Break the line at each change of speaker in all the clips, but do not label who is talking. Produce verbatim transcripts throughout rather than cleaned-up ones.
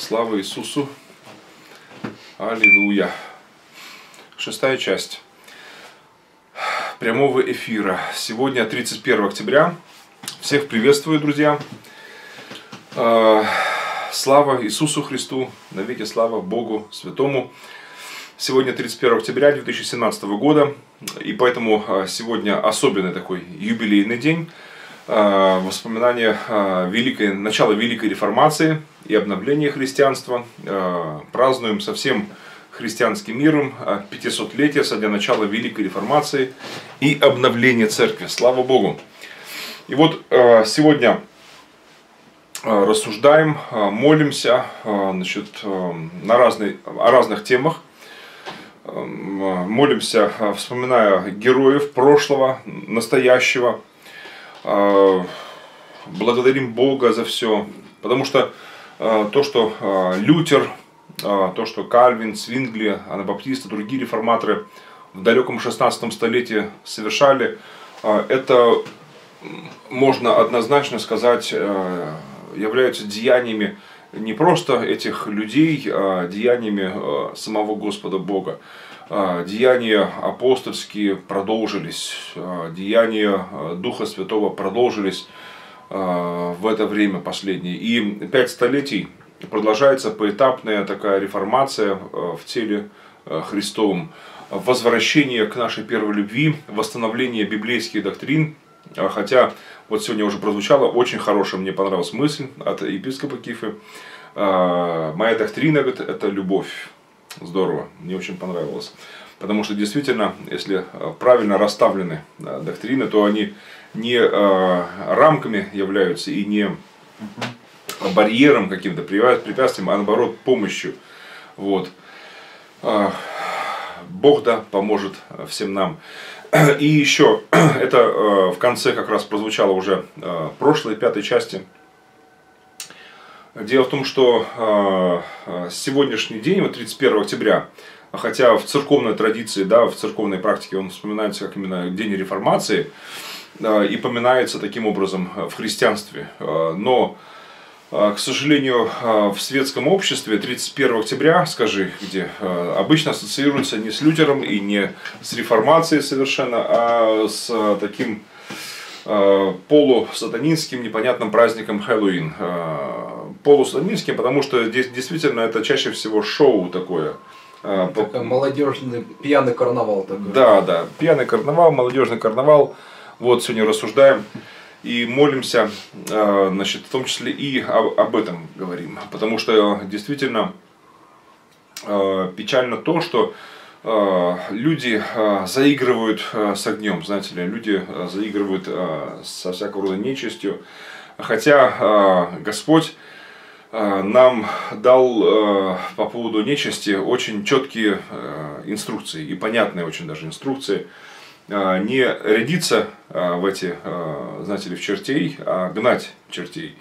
Слава Иисусу! Аллилуйя! Шестая часть прямого эфира. Сегодня тридцать первое октября. Всех приветствую, друзья! Слава Иисусу Христу! Навеки слава Богу Святому! Сегодня тридцать первое октября две тысячи семнадцатого года. И поэтому сегодня особенный такой юбилейный день. Воспоминания великой, начала Великой Реформации и обновления христианства. Празднуем со всем христианским миром пятисотлетие со дня начала Великой Реформации и обновления Церкви. Слава Богу! И вот сегодня рассуждаем, молимся, значит, на разные, о разных темах. Молимся, вспоминая героев прошлого, настоящего. Благодарим Бога за все. Потому что то, что Лютер, то, что Кальвин, Свингли, Анабаптисты, другие реформаторы в далеком шестнадцатом столетии совершали, это, можно однозначно сказать, являются деяниями не просто этих людей, а деяниями самого Господа Бога. Деяния апостольские продолжились, деяния Духа Святого продолжились в это время последнее. И пять столетий продолжается поэтапная такая реформация в теле Христовом. Возвращение к нашей первой любви, восстановление библейских доктрин. Хотя вот сегодня уже прозвучала очень хорошая, мне понравилась мысль от епископа Кифы. Моя доктрина, говорит, это любовь. Здорово, мне очень понравилось. Потому что действительно, если правильно расставлены доктрины, то они не рамками являются и не барьером каким-то, препятствием, а наоборот помощью. Вот. Бог да поможет всем нам. И еще, это в конце как раз прозвучало уже в прошлой пятой части. Дело в том, что сегодняшний день, вот тридцать первое октября, хотя в церковной традиции, да, в церковной практике он вспоминается как именно День Реформации и поминается таким образом в христианстве. Но, к сожалению, в светском обществе тридцать первое октября, скажи, где обычно ассоциируется не с Лютером и не с реформацией совершенно, а с таким полусатанинским непонятным праздником Хэллоуин. Полусатанинским, потому что здесь действительно это чаще всего шоу такое.
Такой молодежный пьяный карнавал такой.
Да, да, пьяный карнавал, молодежный карнавал. Вот сегодня рассуждаем и молимся, значит, в том числе и об, об этом говорим. Потому что действительно печально то, что люди заигрывают с огнем, знаете ли, люди заигрывают со всякого рода нечистью. Хотя Господь нам дал по поводу нечисти очень четкие инструкции и понятные очень даже инструкции. Не рядиться в эти, знаете ли, в чертей, а гнать чертей.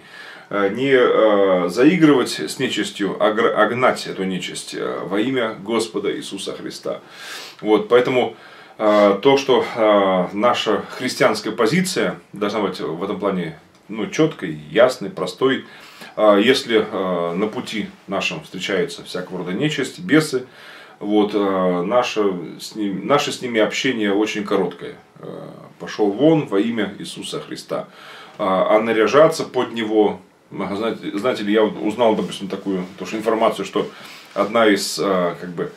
Не заигрывать с нечистью, а гнать эту нечисть во имя Господа Иисуса Христа. Вот, поэтому то, что наша христианская позиция должна быть в этом плане, ну, четкой, ясной, простой. Если на пути нашем встречается всякого рода нечисть, бесы, вот, наше, с ним, наше с ними общение очень короткое. Пошел вон во имя Иисуса Христа. А наряжаться под него, знаете, знаете ли, я узнал, допустим, такую тоже информацию, что одна из, как бы,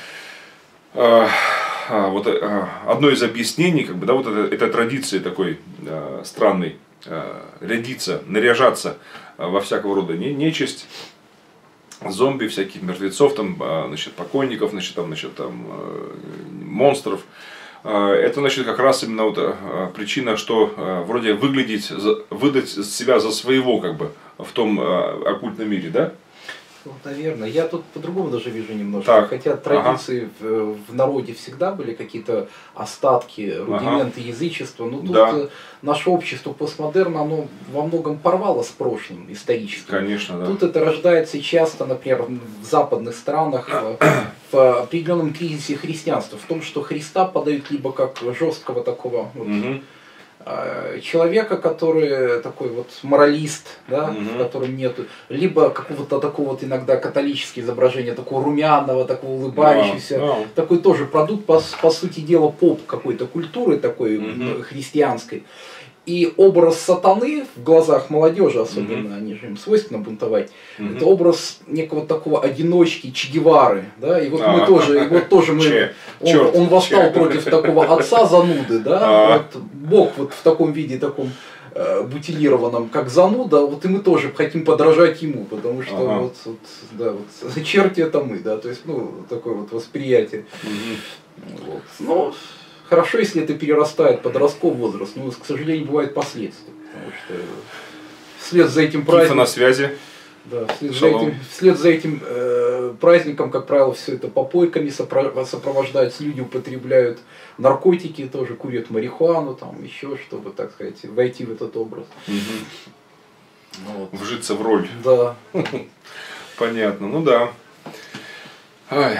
вот, одно из объяснений, как бы, да, вот этой, этой традиции такой странной, рядиться, наряжаться во всякого рода нечисть, зомби, всяких мертвецов, там, значит, покойников, значит, там, значит, там, монстров. Это, значит, как раз именно вот причина, что вроде выглядеть, выдать себя за своего, как бы, в том оккультном мире, да?
Вот, наверное. Я тут по-другому даже вижу немножко.
Так.
Хотя традиции ага. в, в народе всегда были какие-то остатки, рудименты ага. язычества. Но тут да. наше общество постмодерна, оно во многом порвало с прошлым историческим.
Конечно, да.
Тут это рождается часто, например, в западных странах, в, в определенном кризисе христианства. В том, что Христа подают либо как жесткого такого вот,
угу.
человека, который такой вот моралист, да,
Мгм.
в котором нету, либо какого-то такого вот иногда католического изображения, такого румяного, такого улыбающегося,
Да, да.
такой тоже продукт, по, по сути дела, поп какой-то культуры такой
Мгм.
м, христианской. И образ сатаны в глазах молодежи, особенно,
Мгм.
они же им свойственно бунтовать,
Мгм.
это образ некого такого одиночки Че Гевары, да, и вот
А.
мы тоже, и вот тоже мы,
Че.
он,
Черт,
он восстал
че.
против такого отца зануды, да,
А.
вот Бог вот в таком виде, таком э, бутилированном, как зануда, вот и мы тоже хотим подражать ему, потому что
Ага.
вот, вот, да, вот черти это мы, да, то есть, ну, такое вот восприятие.
Мгм.
Вот. Ну, хорошо, если это перерастает в подростковый возраст, но, к сожалению, бывают последствия. Потому что вслед за этим
Кифа
праздником,
на связи.
да, вслед, за
Шалом.
этим, вслед за этим э, праздником, как правило, все это попойками сопро- сопровождается, люди употребляют наркотики, тоже курят марихуану, там еще, чтобы, так сказать, войти в этот образ.
Мгм.
Вот.
Вжиться в роль.
Да.
Понятно, ну да. Ай.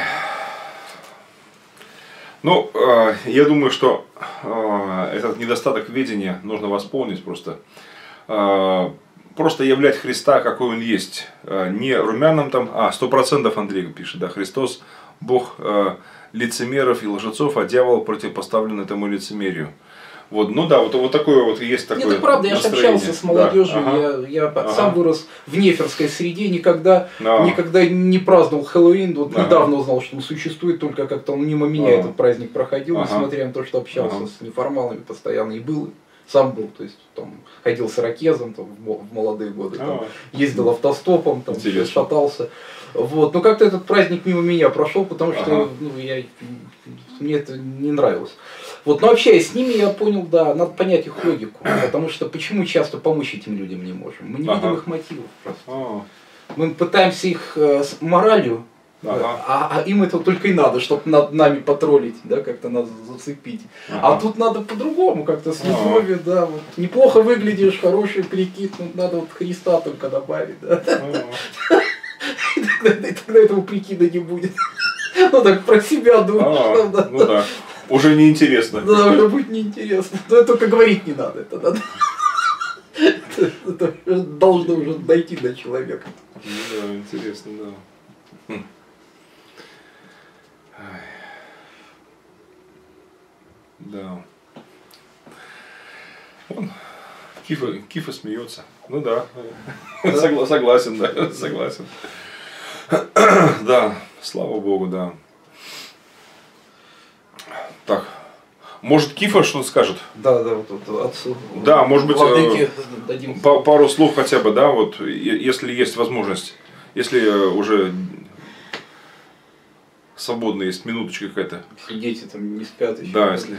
Ну, э, я думаю, что э, этот недостаток ведения нужно восполнить просто. Э, просто являть Христа, какой Он есть. Э, не румяным там, а, сто процентов Андрей пишет, да, Христос, Бог э, лицемеров и лжецов, а дьявол противопоставлен этому лицемерию. Вот, ну да, вот, вот такое вот есть такое.
Нет, это правда, я же
настроение.
общался с молодежью,
Да, ага.
я, я
Ага.
сам вырос в неферской среде, никогда,
Да.
никогда не праздновал Хэллоуин, вот
Ага.
недавно узнал, что он существует, только как-то он мимо меня
Ага.
этот праздник проходил,
Ага.
несмотря на то, что общался
Ага.
с неформалами постоянно и был, сам был, то есть там ходил с ирокезом там, в мо- в молодые годы, там,
А.
ездил автостопом, там,
Интересно.
шатался. Вот. Но как-то этот праздник мимо меня прошел, потому что
Ага.
ну, я, мне это не нравилось. Вот, но общаясь с ними, я понял, да, надо понять их логику. Потому что почему часто помочь этим людям не можем? Мы не
Ага.
видим их мотивов просто.
А.
Мы пытаемся их э, с моралью,
Ага.
а, а им это только и надо, чтобы над нами потроллить, да, как-то нас зацепить.
Ага.
А тут надо по-другому, как-то с
Ага.
любовью, да, вот. Неплохо выглядишь, хороший прикид, ну надо вот Христа только добавить, да.
А.
И тогда, и тогда этого прикида не будет. Ну так про себя думаешь.
А,
да,
ну да. Уже неинтересно.
да, уже будет неинтересно. Но это только говорить не надо. Это, надо. это, это должно уже дойти до человека.
Ну да, интересно, да. Хм. Ай. Да. Он, Кифа, Кифа смеется. Ну да. Согла- согласен, да, согласен. Да, слава богу, да. Так. Может, Кифа что-то скажет?
Да, да, вот, вот отцу.
Да, может быть,
Владыке
э,
дадим.
Па- Пару слов хотя бы, да, вот, е- если есть возможность, если э, уже свободно есть минуточка какая-то.
Если дети там не спят еще.
Да, если.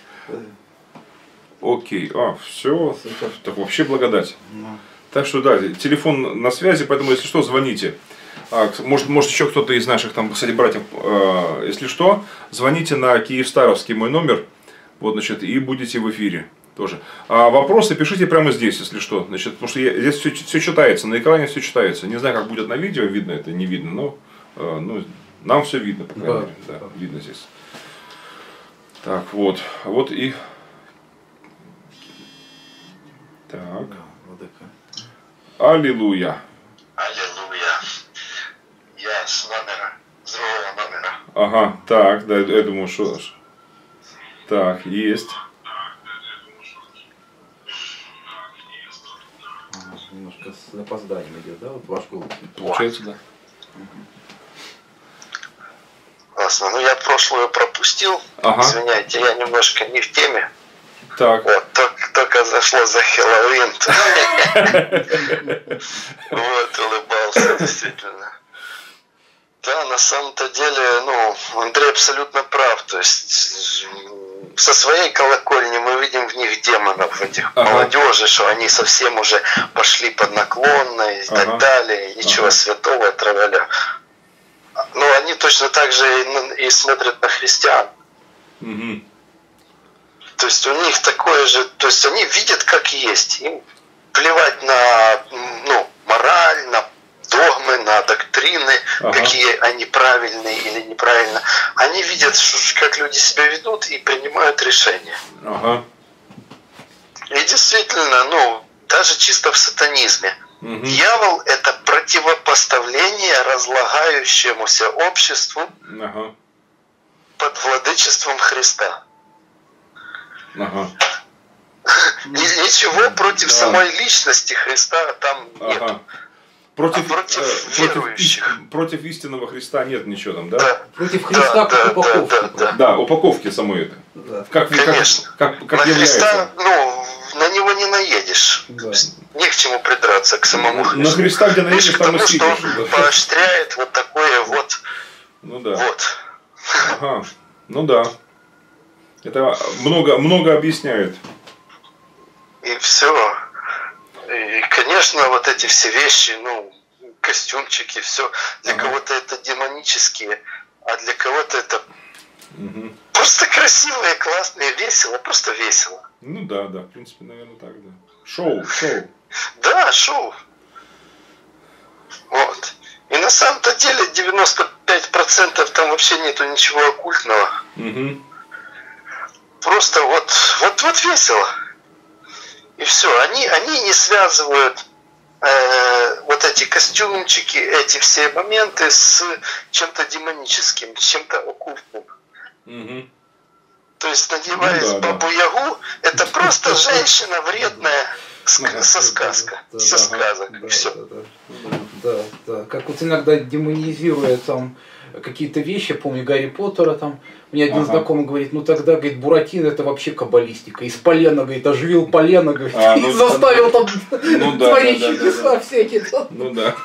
Окей, а, все, так вообще благодать.
Ну.
Так что да, телефон на связи, поэтому если что, звоните. А, может, может еще кто-то из наших там, кстати, братьев, э, если что, звоните на Киевстаровский мой номер, вот, значит, и будете в эфире тоже. А вопросы пишите прямо здесь, если что, значит, потому что я, здесь все, все читается, на экране все читается. Не знаю, как будет на видео, видно это, не видно, но э, ну, нам все видно, по крайней
Да.
мере, да, видно здесь. Так, вот, вот и... Так,
Владыка.
аллилуйя.
Аллилуйя. Я с номера, с другого номера.
Ага, так, да, я думаю, что... Так, есть.
Немножко с запозданием идет, да, вот ваш голос.
Получается, да.
Классно. Ну, я прошлую пропустил.
Ага.
Извиняйте, я немножко не в теме.
Так,
Вот, только, только зашло за Хэллоуин. Вот, улыбался, действительно. Да, на самом-то деле, ну, Андрей абсолютно прав. То есть, со своей колокольни мы видим в них демонов, в этих
Ага.
молодежи, что они совсем уже пошли под наклонно и так
Ага.
далее. И ничего
Ага.
святого, траваля. Но они точно так же и, на- и смотрят на христиан.
угу.
То есть у них такое же, то есть они видят как есть. Им плевать на м, ну, мораль, на догмы, на доктрины,
Ага.
какие они правильные или неправильно. Они видят, что- как люди себя ведут и принимают решения.
Ага.
И действительно, ну, даже чисто в сатанизме, угу. Дьявол – это противопоставление разлагающемуся обществу ага. под владычеством Христа. Ага. Ничего против да. самой личности Христа там нет. Ага.
Против,
а против
э,
верующих.
Против, против истинного Христа нет ничего там, да?
да.
Против Христа да, как да, упаковки.
Да, да, да.
да, упаковки самой это.
Да.
Как,
Конечно.
Как, как, как
на
является.
Христа, ну, на него не наедешь. Да. Не к чему придраться, к самому Христу.
На Христа, где наедешь, там и
потому что
съедешь.
он поощряет вот такое вот.
Ну да.
Вот.
Ага. Ну да. Это много, много объясняет.
И все. И, конечно, вот эти все вещи, ну, костюмчики, все, для ага. кого-то это демонические, а для кого-то это угу. просто красивые, классные, весело, просто весело.
Ну да, да, в принципе, наверное, так, да. Шоу, шоу.
Да, шоу. Вот. И на самом-то деле девяносто пять процентов там вообще нету ничего оккультного. Угу. Просто вот, вот, вот весело. И все, они, они не связывают э, вот эти костюмчики, эти все моменты с чем-то демоническим, с чем-то оккультным. Угу. То есть, надеваясь ну, да, бабу-ягу, да. это просто женщина вредная со сказка,
да,
со
да,
сказок,
да,
и все.
Да, да, да, да. Как вот иногда демонизируя там какие-то вещи, помню Гарри Поттера там, мне один ага. знакомый говорит, ну тогда, говорит, Буратино это вообще каббалистика. Из полена, говорит, оживил полено, говорит, а, ну, и заставил там ну, да, творить да, чудеса да, да. всякие.
Ну да.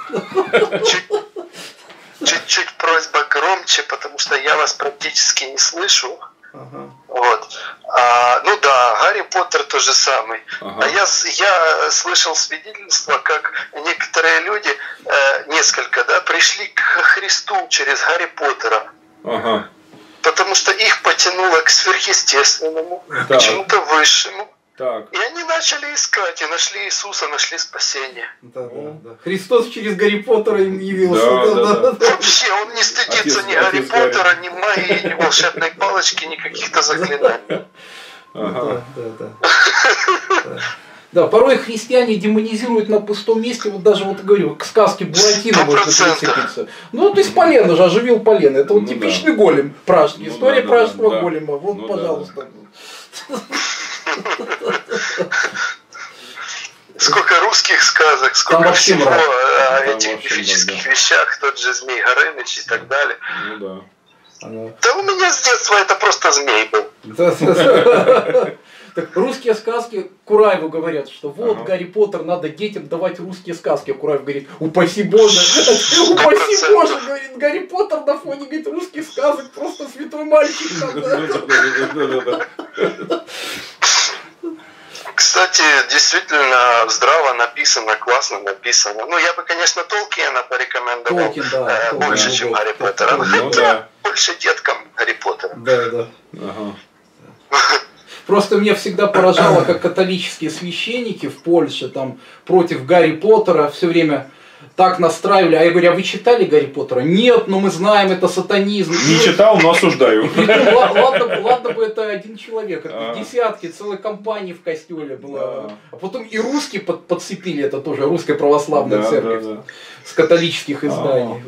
Чуть-чуть просьба громче, потому что я вас практически не слышу. Ага. Вот. А, ну да, Гарри Поттер тот же самый. Ага. А я, я слышал свидетельства, как некоторые люди, э, несколько, да, пришли к Христу через Гарри Поттера. Ага. Потому что их потянуло к сверхъестественному, так. к чему-то высшему.
Так.
И они начали искать, и нашли Иисуса, нашли спасение.
Да, да, да. Христос через Гарри Поттера им явился.
Да, да, да, да.
Да. Вообще, он не стыдится отец, ни Гарри Поттера, Гарри. ни магии, ни волшебной палочки, ни каких-то заклинаний.
Ага. Да, да, да. Да, порой христиане демонизируют на пустом месте, вот даже вот говорю, к сказке Буратино можно прицепиться. Ну вот из полена же оживил полено, это вот ну, типичный да. голем пражский, ну, история да, пражского да, голема, вот ну, пожалуйста.
Да. Сколько русских сказок, сколько там всего о да, этих мифических да, да. вещах, тот же Змей Горыныч и так далее.
Ну да.
Она... Да у меня с детства это просто змей был.
Так, русские сказки, Кураеву говорят, что вот ага. Гарри Поттер, надо детям давать русские сказки. А Кураев говорит, упаси Боже, упаси Боже, говорит, Гарри Поттер на фоне, говорит, русских сказок, просто святой мальчик.
Кстати, действительно здраво написано, классно написано. Ну, я бы, конечно, Толкиена порекомендовал
Толкин, да,
э, больше, Толкин, чем Гарри Поттера. Ну, хотя да. больше деткам Гарри Поттера.
Да, да. Ага. Просто меня всегда поражало, как католические священники в Польше там против Гарри Поттера все время так настраивали. А я говорю, а вы читали Гарри Поттера? Нет, но мы знаем, это сатанизм.
Не читал, но осуждаю.
Ладно, ладно бы это один человек, это десятки, целой компании в костеле было. А потом и русские подцепили, это тоже русская православная церковь с католических изданий.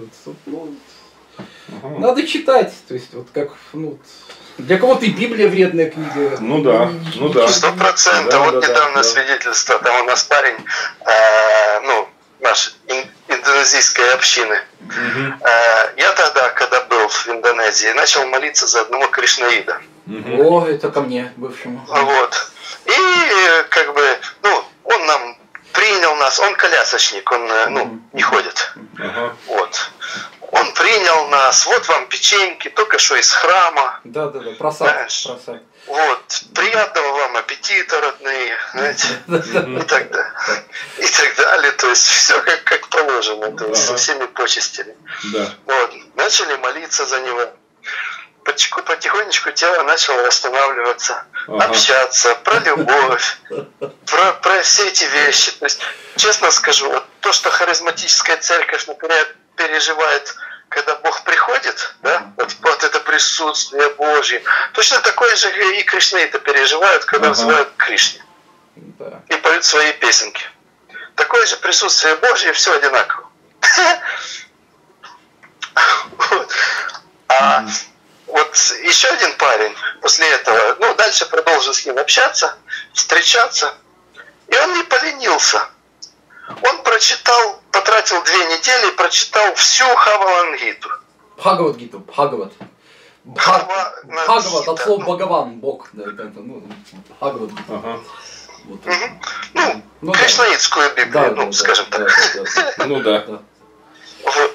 Надо читать, то есть вот как, ну, для кого-то и Библия вредная книга.
Ну да, ну да.
Сто процентов. Вот да, недавно да, свидетельство, там у нас парень, э, ну, наш ин, индонезийской общины. Угу. Э, я тогда, когда был в Индонезии, начал молиться за одного кришнаида.
Угу. О, это ко мне, бывшему.
Вот. И как бы, ну, он нам принял нас, он колясочник, он, ну, угу. не ходит. Угу. Вот. Он принял нас, вот вам печеньки, только что из храма.
Да, да, да, просак. просак.
Вот, приятного вам аппетита, родные, знаете, и так далее. И так далее, то есть все как, как положено, то есть со всеми почестями. Вот, начали молиться за него. Потихонечку тело начало восстанавливаться, ага. общаться, про любовь, про, про все эти вещи. То есть, честно скажу, вот то, что харизматическая церковь, например, переживает, когда Бог приходит, да, вот, вот это присутствие Божье, точно такое же и кришнаиты переживают, когда ага. взывают к Кришне.
Да.
И поют свои песенки. Такое же присутствие Божье, все одинаково. А вот еще один парень после этого, ну, дальше продолжил с ним общаться, встречаться, и он не поленился. Он прочитал, потратил две недели и прочитал всю Хавалангиту.
Бхагавад-гиту, Бхагавад. Бхагавад от слова Бхагаван, Бог. Да, это, ну, Бхагавад-гита.
Ага.
Вот.
Угу. Ну,
ну,
кришнаитскую Библию,
да,
ну,
да,
скажем
да,
так.
Да, да, да.
Ну да.
Да.
Вот.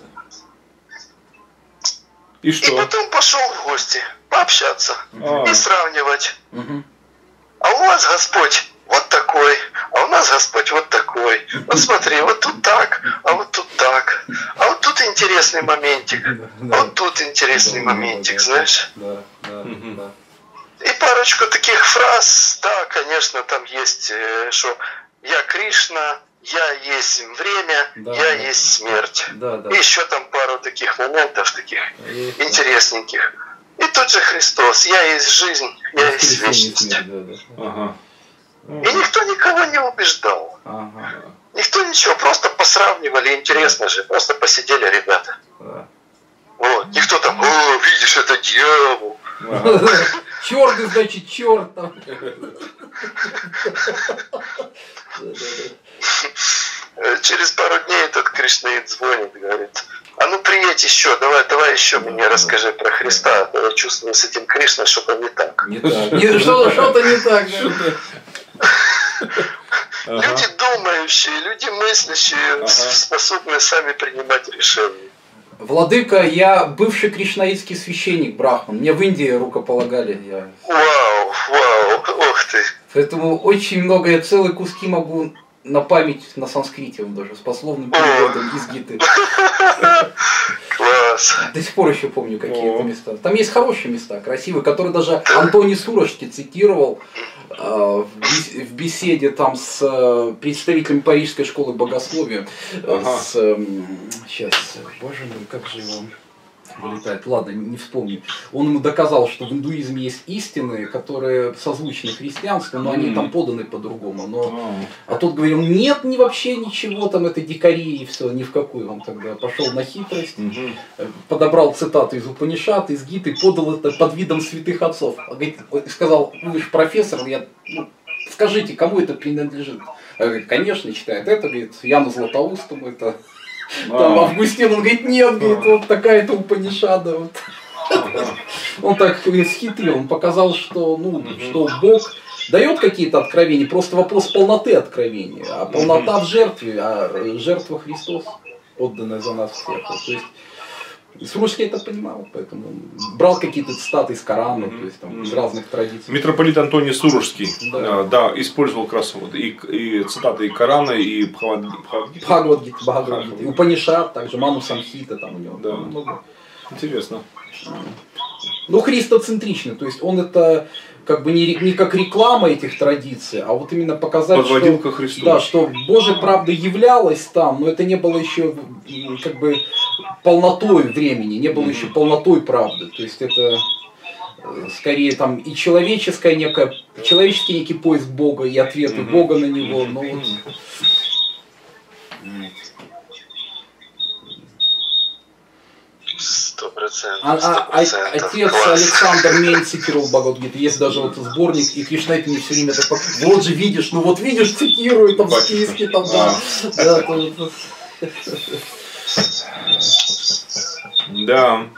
И
И
что?
потом пошел в гости пообщаться
А.
и сравнивать.
Угу.
А у вас Господь вот такой, а у нас Господь вот такой. Вот смотри, вот тут так, а вот тут так. А вот тут интересный моментик, а вот тут интересный моментик, знаешь.
Да, да,
Мгм.
да.
И парочку таких фраз, да, конечно, там есть, э, что я Кришна, я есть время,
Да,
я
да.
есть смерть.
Да, да.
И еще там пару таких моментов, таких
Есть.
интересненьких. И тот же Христос, я есть жизнь, я есть
Воскресенье,
вечность.
смерть, да, да.
Ага.
И никто никого не убеждал.
Ага.
Никто ничего, просто посравнивали, интересно же, просто посидели ребята.
Да.
Вот. Никто там, о, видишь, это дьявол.
Ага.
Черт, значит, черт там.
Э, Через пару дней этот Кришнаит звонит, говорит, а ну приедь еще, давай, давай еще мне расскажи про Христа. Я чувствую с этим Кришной что-то не так.
Не так. Не- Что-то что-то не так. да.
Ага.
Люди думающие, люди мыслящие,
Ага.
способны сами принимать решения.
Владыка, я бывший кришнаитский священник, брахман. Мне в Индии рукополагали. Я...
Вау, вау, ох ты.
Поэтому очень много, я целые куски могу на память на санскрите вот даже, с пословным переводом из Гиты.
Класс.
До сих пор еще помню какие-то
О.
места. Там есть хорошие места, красивые, которые даже Антоний Сурожский цитировал э, в бес- в беседе там с э, представителем Парижской школы богословия. э,
Ага.
С, эм, сейчас, боже мой, как же его вылетает, ладно, не вспомню. Он ему доказал, что в индуизме есть истины, которые созвучны христианству, но они
Мгм.
там поданы по-другому. Но...
А.
А тот говорил, нет, не вообще ничего, там это дикари и все, ни в какую. Он тогда пошел на хитрость,
Мгм.
подобрал цитату из Упанишат, из Гиты, подал это под видом святых отцов. Он говорит, сказал, вы же профессор, я, ну, скажите, кому это принадлежит? Я говорю, конечно, читает это, говорит, Яну Златоустому, это там
А.
Августин, он говорит, нет, говорит, вот такая-то Упанишада. Вот.
Ага.
Он так схитрил, он показал, что, ну,
Мгм.
что Бог дает какие-то откровения, просто вопрос полноты откровения, а полнота в жертве, а жертва Христос, отданная за нас всех. Вот, то есть Сурожский это понимал, поэтому брал какие-то цитаты из Корана, то есть там, из разных традиций.
Митрополит Антоний Сурожский,
Да.
да, да, использовал как раз вот и, и цитаты и Корана, и Бхагавад- Бхагавад-гиты.
Бхагавад-гита, Бхагавад-гита, Упанишат, также Ману Самхита, там у него
Да.
много.
Интересно.
Ну, христоцентрично, то есть он это как бы не, не как реклама этих традиций, а вот именно показать,
Подводил
что,
ко Христу.
да, что Божья правда являлась там, но это не было еще м, как бы полнотой времени, не было
Мгм.
еще полнотой правды. То есть это э, скорее там и человеческая некая, человеческий некий поиск Бога и ответы
Мгм.
Бога на него. Но вот,
Сто процентов.
А,
Сто
а- а-
процентов.
отец
Класс.
Александр Мень цитировал Бхагавад-гиту. Есть даже вот сборник, и Кришнаит мне все время такой, вот же видишь, ну вот видишь, цитирует там в
Батюшка.
списке, там, да. Да, то- то-
Да.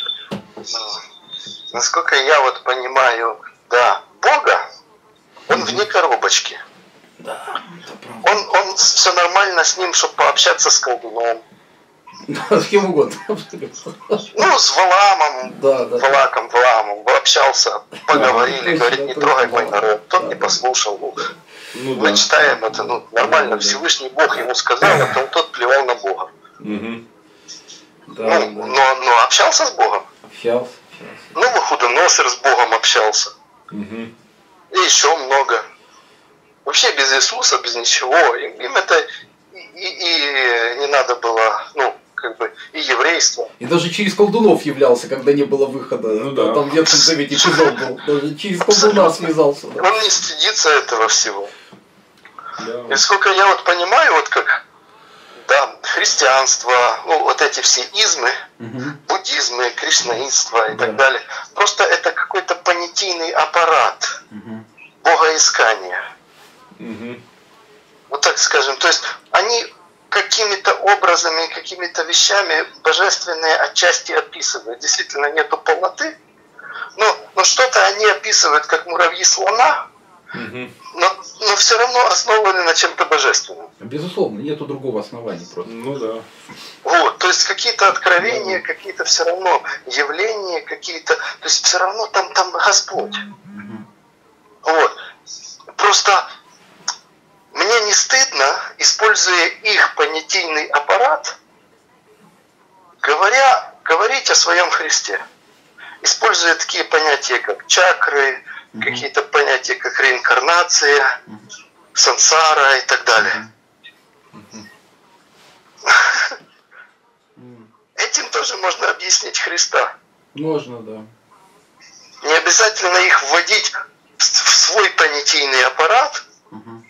Насколько я вот понимаю, да, Бога, он вне коробочки.
Да, это правда.
Он, он все нормально с ним, чтобы пообщаться с колдуном.
Да, с кем угодно.
Ну, с Валамом,
Да, да.
Валаком, Валамом, общался, поговорили,
Да,
говорит,
да,
не
да,
трогай
да,
мой
да.
народ. Тот
Да,
не
да.
послушал. Ну,
Ну
мы
да.
читаем это, ну, нормально,
Да, да.
Всевышний Бог ему сказал, а то тот плевал на Бога.
Мгм.
Да,
Ну,
да.
но, но общался с Богом.
Общался, общался.
Ну, Нахудоносор с Богом общался.
Мгм.
И еще много. Вообще без Иисуса, без ничего. Им, им это и, и- и не надо было, ну, как бы, и еврейство.
И даже через колдунов являлся, когда не было выхода.
Ну, да.
Там в Ветхом Завете эпизод был. Даже через колдуна связался. Да.
Он не стыдится этого всего.
Да.
И сколько я вот понимаю, вот как да, христианство, ну вот эти все измы,
Угу.
буддизмы, кришнаитство и
Да.
так далее, просто это какой-то понятийный аппарат
Угу.
богоискания.
Мгм.
Вот так скажем. То есть они какими-то образами, какими-то вещами божественные отчасти описывают. Действительно нету полноты, но, но что-то они описывают, как муравьи слона,
Мгм.
но, но все равно основаны на чем-то божественном.
Безусловно, нету другого основания просто.
Ну да.
Вот, то есть какие-то откровения, какие-то все равно явления, какие-то, то есть все равно там, там Господь.
Угу.
Вот. Просто мне не стыдно, используя их понятийный аппарат, говоря, говорить о своем Христе. Используя такие понятия, как чакры,
Мгм.
какие-то понятия, как реинкарнация,
Мгм.
сансара и так далее.
М.
Этим тоже можно объяснить Христа.
Можно, да.
Не обязательно их вводить в свой понятийный аппарат
Угу.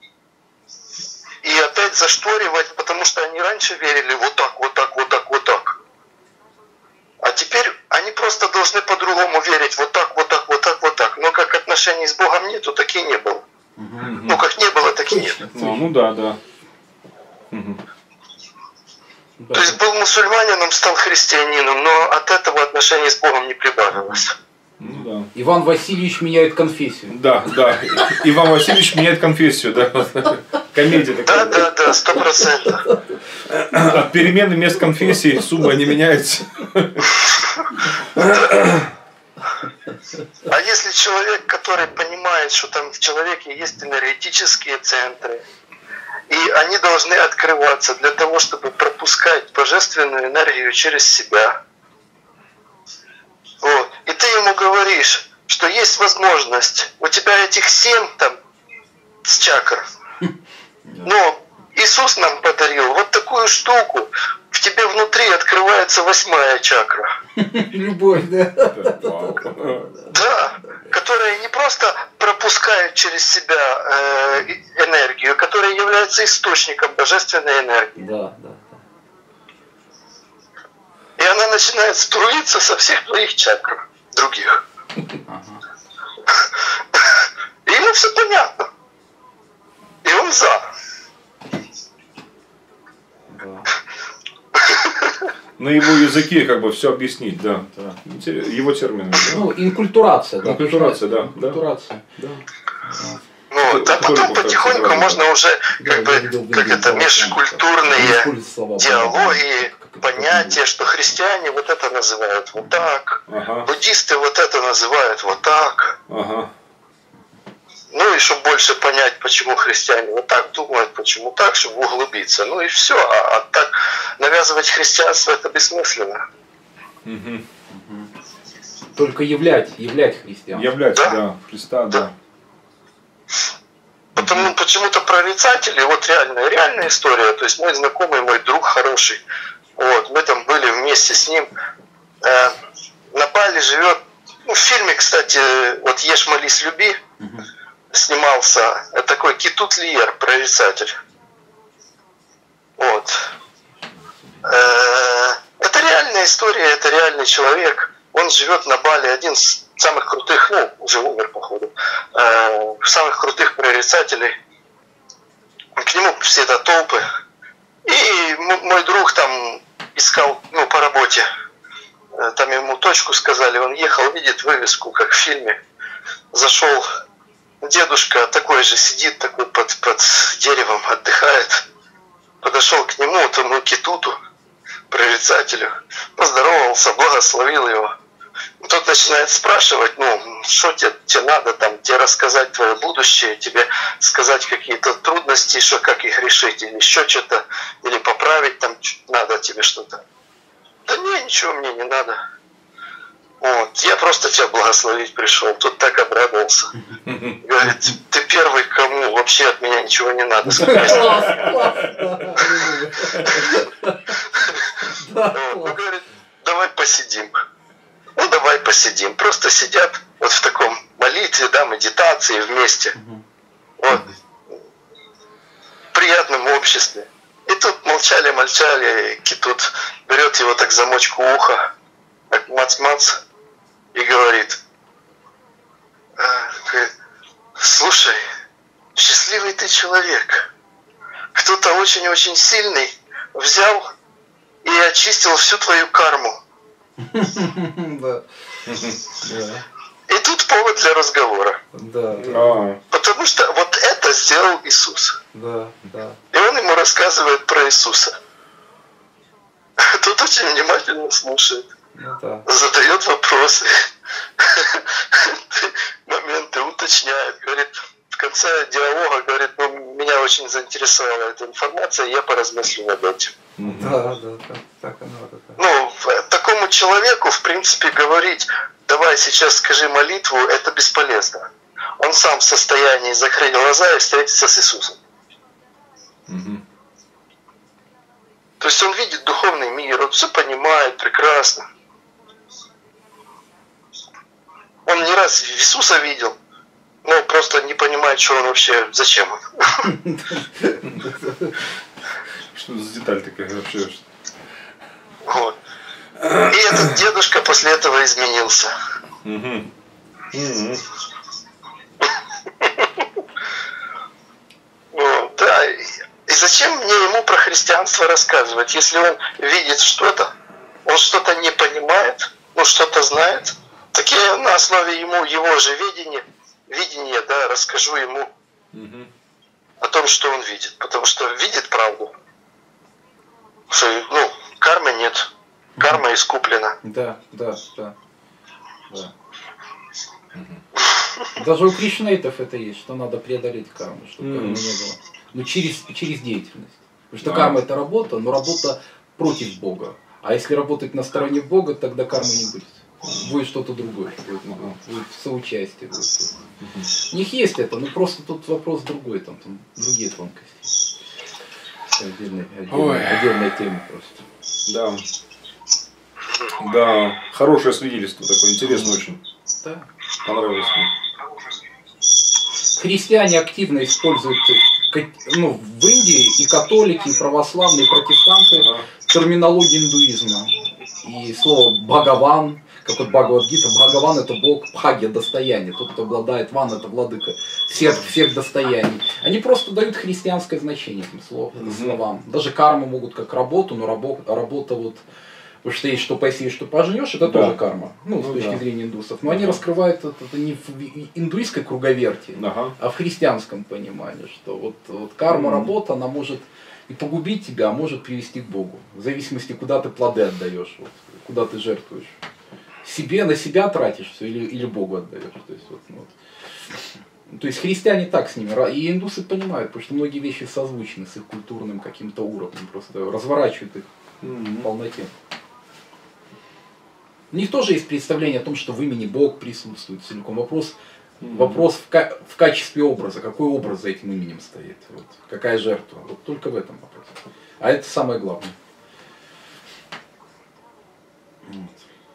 и опять зашторивать, потому что они раньше верили вот так, вот так, вот так, вот так. А теперь они просто должны по-другому верить вот так, вот так, вот так, вот так. Но как отношений с Богом нету, так и не было.
Угу.
Ну как не было, так и нет.
Точно,
Ну, ну да, да. Мгм.
да.
То есть был мусульманином, стал христианином, но от этого отношений с Богом не прибавилось.
Ну да.
Иван Васильевич меняет конфессию.
Да, да. Иван Васильевич меняет конфессию, да. Комедия
Да,
такая.
да, да, сто процентов.
От перемены мест конфессий сумма не меняется.
А если человек, который понимает, что там в человеке есть энергетические центры, и они должны открываться для того, чтобы пропускать божественную энергию через себя. Вот. И ты ему говоришь, что есть возможность, у тебя этих семь там с чакр, но Иисус нам подарил вот такую штуку, в тебе внутри открывается восьмая чакра.
Любовь, да.
Вау.
Да, которая не просто пропускает через себя э, энергию, которая является источником божественной энергии.
Да, да.
И она начинает струиться со всех твоих чакр других.
Ага.
И ему все понятно. И он за.
Да.
На его языке как бы все объяснить, да.
Да.
Интерес- Его термины. Да.
Ну, инкультурация, да.
Инкультурация, да, да.
Инкультурация.
Да.
Ну,
Кто-
а
кто
потом
любит
потихоньку
так
можно уже
Да,
как
я видел
бы, как
видео
это,
про
межкультурные
Используют слова.
диалоги,
Как это
понятия, что христиане вот это называют вот так,
Ага,
буддисты вот это называют вот так.
ага.
Ну и чтобы больше понять, почему христиане вот так думают, почему так, чтобы углубиться. Ну и все. А, а так навязывать христианство это бессмысленно.
Мгм.
Только являть, являть христиан.
Является,
Да.
да, Христа, да.
Потому почему-то прорицатели, вот реальная, реальная история. То есть мой знакомый, мой друг хороший, вот, мы там были вместе с ним. Э, на Бали живет, ну, в фильме, кстати, вот «Ешь, молись, люби»,
Мгм.
снимался такой Кетут Лиер, прорицатель. Вот. Э, Это реальная история, это реальный человек. Он живет на Бали, один из самых крутых, ну, уже умер, походу, э, самых крутых прорицателей. К нему всегда толпы. И м- мой друг там искал, ну, по работе. Э, Там ему точку сказали, он ехал, видит вывеску, как в фильме. Зашел, дедушка такой же сидит, такой под, под деревом, отдыхает. Подошел к нему, тому Кетуту, прорицателю, поздоровался, благословил его. Тот начинает спрашивать, ну, что тебе, тебе надо, там, тебе рассказать твое будущее, тебе сказать какие-то трудности, что, как их решить, или еще что-то, или поправить там надо тебе что-то. Да не, ничего мне не надо. Вот, я просто тебя благословить пришел. Тут так обрадовался. Говорит, ты первый, кому вообще от меня ничего не надо.
Класс, класс, да.
Он говорит, давай посидим. Ну, давай посидим. Просто сидят вот в таком молитве, да, медитации вместе. Вот. В приятном обществе. И тут молчали-молчали, и тут берет его так замочку уха, так мац-мац, и говорит, говорит, слушай, счастливый ты человек. Кто-то очень-очень сильный взял и очистил всю твою карму.
Да.
И тут повод для разговора.
Да.
Потому что вот это сделал Иисус.
Да, да.
И он ему рассказывает про Иисуса. Тут очень внимательно слушает.
Ну, да.
Задает вопросы. Моменты уточняет. Говорит, в конце диалога, говорит, ну, меня очень заинтересовала эта информация, и я поразмыслю над этим.
Да, да, так, так оно надо.
Ну, такому человеку, в принципе, говорить, давай сейчас скажи молитву, это бесполезно. Он сам в состоянии закрыть глаза и встретиться с Иисусом.
Угу.
То есть он видит духовный мир, он все понимает прекрасно. Он не раз Иисуса видел, но просто не понимает, что он вообще, зачем он.
Что за деталь такая вообще?
Вот. И этот дедушка после этого изменился.
Угу. Угу.
Вот, да. И зачем мне ему про христианство рассказывать, если он видит что-то, он что-то не понимает, он что-то знает, так я на основе ему его же видения, видения, да, расскажу ему
Угу.
о том, что он видит, потому что видит правду, что, ну, кармы нет, карма искуплена.
Да, да, да. Да. Даже у кришнаитов это есть, что надо преодолеть карму, чтобы кармы не было. Ну, через, через деятельность. Потому что
Да.
карма это работа, но работа против Бога. А если работать на стороне Бога, тогда кармы не будет. Будет что-то другое, будет, будет соучастие. Будет. У них есть это, но просто тут вопрос другой, там, там другие тонкости. Отдельная, отдельная, отдельная тема просто.
Да. Да, хорошее свидетельство такое, интересно очень.
Да.
Понравилось мне.
Христиане активно используют, ну, в Индии и католики, и православные, и протестанты
Ага.
терминологию индуизма. И слово «Бхагаван», как вот Бхагавад-гита, Бхагаван это Бог, Бхагья достояние, тот, кто обладает, Ван это владыка всех, всех достояний. Они просто дают христианское значение этим слов, словам. Даже карму могут как работу, но работа, работа вот, потому что есть что посеешь, что пожнешь, это
Да.
тоже карма, ну,
Ну
с точки
да.
зрения индусов. Но они
Ага.
раскрывают это, это не в индуистской круговерти,
Ага.
а в христианском понимании, что вот, вот карма,
Мгм.
работа, она может и погубить тебя, а может привести к Богу. В зависимости, куда ты плоды отдаешь, вот, куда ты жертвуешь. Себе, на себя тратишь все или, или Богу отдаешь. То есть, вот, ну, вот. То есть христиане так с ними, ра- и индусы понимают, потому что многие вещи созвучны с их культурным каким-то уровнем, просто разворачивают их в
Мгм.
полноте. У них тоже есть представление о том, что в имени Бог присутствует целиком. Вопрос,
Мгм.
вопрос в, ка- в качестве образа, какой образ за этим именем стоит, вот, какая жертва. Вот только в этом вопрос. А это самое главное. Вот.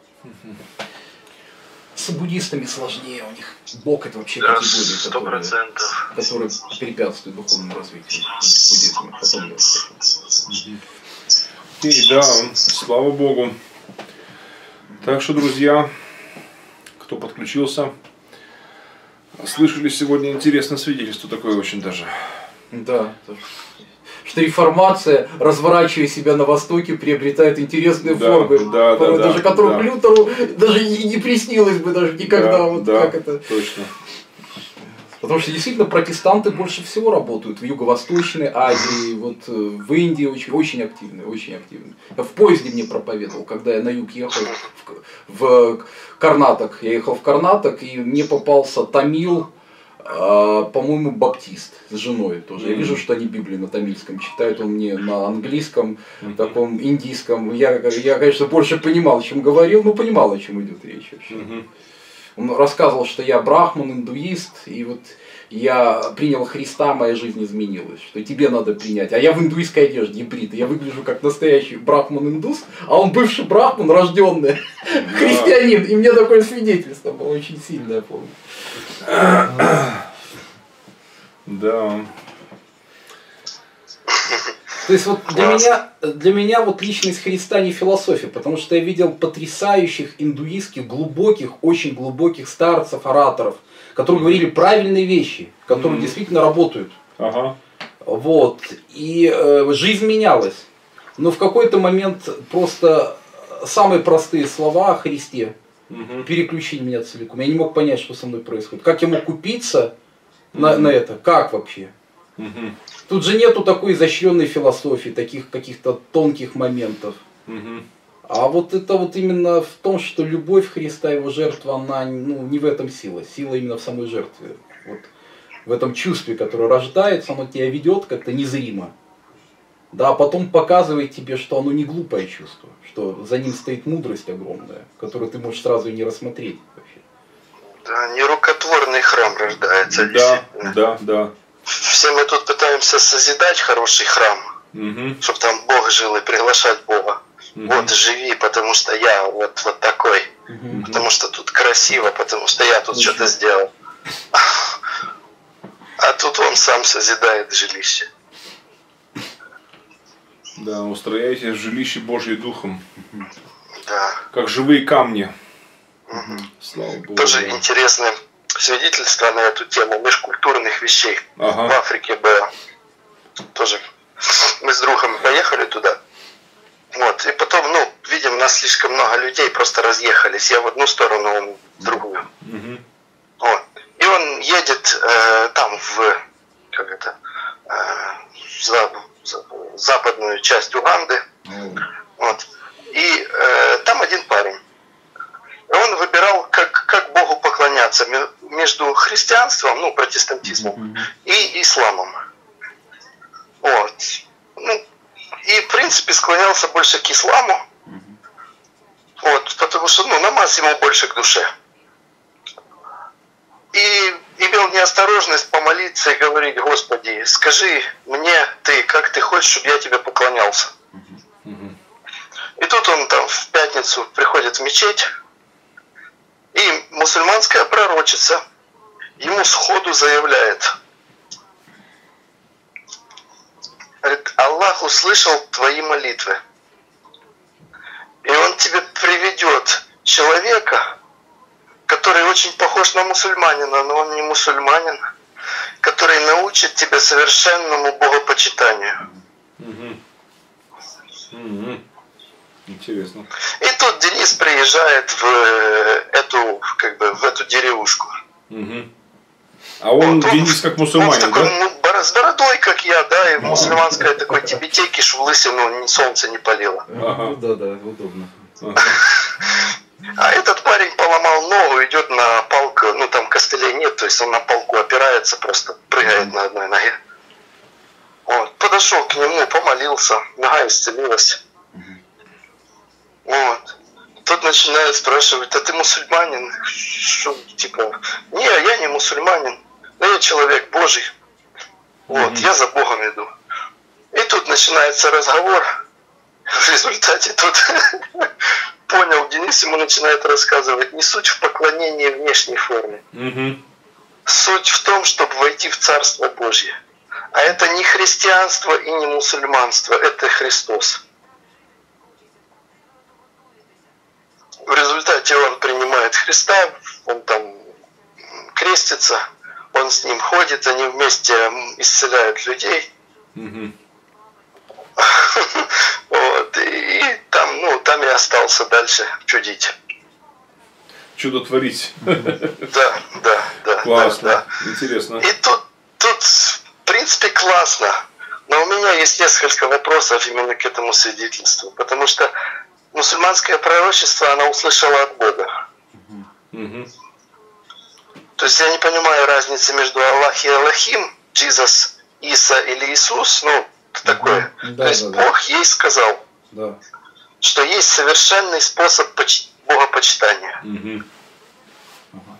С буддистами сложнее, у них Бог это вообще
Да,
категория,
сто
которая,
процентов.
которая препятствует духовному развитию в буддизме. Потом я расскажу.
И да, слава Богу. Так что, друзья, кто подключился, слышали сегодня интересное свидетельство, такое очень даже.
Да. Что реформация, разворачивая себя на Востоке, приобретает интересные
Да,
формы,
да, да,
даже
да,
которых
да.
Лютеру даже и не приснилось бы даже никогда.
Да,
Вот
да,
как это.
точно.
Потому что действительно протестанты больше всего работают в Юго-Восточной Азии, вот э, в Индии очень, очень активны, очень активны. Я в поезде мне проповедовал, когда я на юг ехал в, в Карнатак. Я ехал в Карнатак, и мне попался тамил, э, по-моему, баптист с женой тоже. Я вижу, что они Библию на тамильском читают, он мне на английском, таком индийском. Я, я, конечно, больше понимал, о чем говорил, но понимал, о чем идет речь вообще.
Мгм.
Он рассказывал, что я брахман, индуист, и вот я принял Христа, моя жизнь изменилась, что тебе надо принять. А я в индуистской одежде, бритый, я выгляжу как настоящий брахман-индус, а он бывший брахман, рожденный да. христианин. И мне такое свидетельство было очень сильное, я помню.
Да.
То есть вот для меня, для меня вот личность Христа не философия, потому что я видел потрясающих индуистских, глубоких, очень глубоких старцев, ораторов, которые говорили правильные вещи, которые mm-hmm. действительно работают.
Ага.
Вот. И э, жизнь менялась. Но в какой-то момент просто самые простые слова о Христе mm-hmm. переключили меня целиком. Я не мог понять, что со мной происходит. Как я мог купиться mm-hmm. на, на это? Как вообще? Mm-hmm. Тут же нету такой изощренной философии, таких каких-то тонких моментов. Mm-hmm. А вот это вот именно в том, что любовь Христа, его жертва, она ну, не в этом сила. Сила именно в самой жертве. Вот в этом чувстве, которое рождается, оно тебя ведет как-то незримо. Да, а потом показывает тебе, что оно не глупое чувство, что за ним стоит мудрость огромная, которую ты можешь сразу и не рассмотреть вообще.
Да, нерукотворный храм рождается.
Да, да, да.
Все мы тут пытаемся созидать хороший храм, угу. чтобы там Бог жил и приглашать Бога. Угу. Вот живи, потому что я вот, вот такой. Угу. Потому что тут красиво, потому что я тут что-то сделал. А тут он сам созидает жилище.
Да, устрояйте жилище Божье духом.
Да.
Как живые камни.
Угу.
Слава Богу.
Тоже да. Интересное свидетельство на эту тему межкультурных вещей. Ага. В Африке было. Тоже мы с другом поехали туда. Вот. И потом, ну, видим, у нас слишком много людей просто разъехались. Я в одну сторону, он в другую. Угу. Вот. И он едет э, там в как это, э, за, за, западную часть Уганды. Mm. Вот. И э, там один парень. Он выбирал, как, как Богу поклоняться между христианством, ну, протестантизмом, mm-hmm. и исламом. Вот. Ну, и, в принципе, склонялся больше к исламу. Mm-hmm. Вот, потому что, ну, намаз ему больше к душе. И имел неосторожность помолиться и говорить: Господи, скажи мне ты, как ты хочешь, чтобы я тебе поклонялся. Mm-hmm. И тут он там в пятницу приходит в мечеть, и мусульманская пророчица ему сходу заявляет: говорит, Аллах услышал твои молитвы, и Он тебе приведет человека, который очень похож на мусульманина, но он не мусульманин, который научит тебя совершенному богопочитанию.
Угу. Угу. Интересно.
И тут Денис приезжает в эту, как бы, в эту деревушку.
Угу. А он, вот, Денис, как мусульманин,
он такой,
да?
Ну, с бородой, как я, да, и в мусульманской такой тибетейке, что в лысину ни солнце не палило.
Ага. Да, да, удобно.
Ага.
А этот парень поломал ногу, идет на палку, ну там костылей нет, то есть он на палку опирается, просто прыгает mm-hmm. на одной ноге. Вот. Подошел к нему, помолился, нога исцелилась. Mm-hmm. Вот. Тот начинает спрашивать: а ты мусульманин? Что, типа, не, я не мусульманин, но я человек Божий. Вот, mm-hmm. я за Богом иду. И тут начинается разговор. В результате тут понял, Денис ему начинает рассказывать: не суть в поклонении внешней форме. Mm-hmm. Суть в том, чтобы войти в Царство Божье. А это не христианство и не мусульманство, это Христос. В результате он принимает Христа, он там крестится, он с ним ходит, они вместе исцеляют людей. Mm-hmm. Вот, и, и там, ну, там и остался дальше чудить.
Чудо творить.
Да, да, да.
Классно,
да, да.
Интересно.
И тут, тут, в принципе, классно. Но у меня есть несколько вопросов именно к этому свидетельству. Потому что мусульманское пророчество она услышала от Бога. Угу. То есть я не понимаю разницы между Аллах и Аллахим, Джизус, Иса или Иисус, ну, такое. Да, То есть да, Бог да. ей сказал,
да.
что есть совершенный способ поч... богопочитания.
Угу.